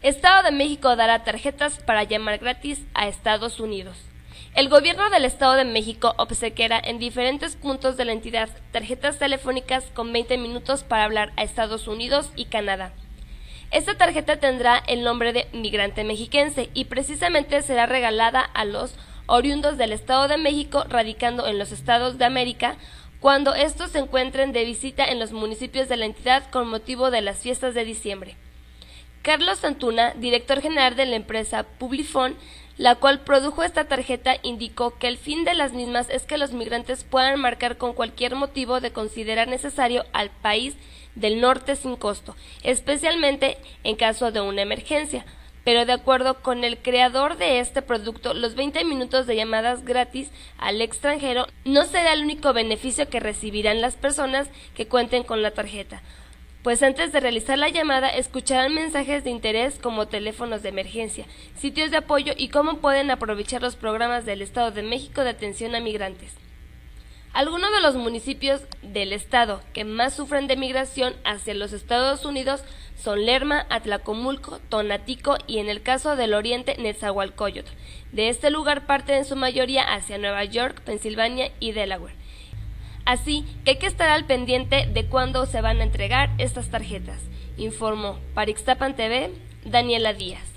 Estado de México dará tarjetas para llamar gratis a Estados Unidos. El gobierno del Estado de México obsequiará en diferentes puntos de la entidad tarjetas telefónicas con 20 minutos para hablar a Estados Unidos y Canadá. Esta tarjeta tendrá el nombre de Migrante Mexiquense y precisamente será regalada a los oriundos del Estado de México radicando en los Estados de América cuando estos se encuentren de visita en los municipios de la entidad con motivo de las fiestas de diciembre. Carlos Antuna, director general de la empresa Publifon, la cual produjo esta tarjeta, indicó que el fin de las mismas es que los migrantes puedan marcar con cualquier motivo de considerar necesario al país del norte sin costo, especialmente en caso de una emergencia. Pero de acuerdo con el creador de este producto, los 20 minutos de llamadas gratis al extranjero no será el único beneficio que recibirán las personas que cuenten con la tarjeta, pues antes de realizar la llamada escucharán mensajes de interés como teléfonos de emergencia, sitios de apoyo y cómo pueden aprovechar los programas del Estado de México de atención a migrantes. Algunos de los municipios del estado que más sufren de migración hacia los Estados Unidos son Lerma, Atlacomulco, Tonatico y en el caso del oriente Nezahualcóyotl. De este lugar parten en su mayoría hacia Nueva York, Pensilvania y Delaware. Así que hay que estar al pendiente de cuándo se van a entregar estas tarjetas, informó para Ixtapan TV Daniela Díaz.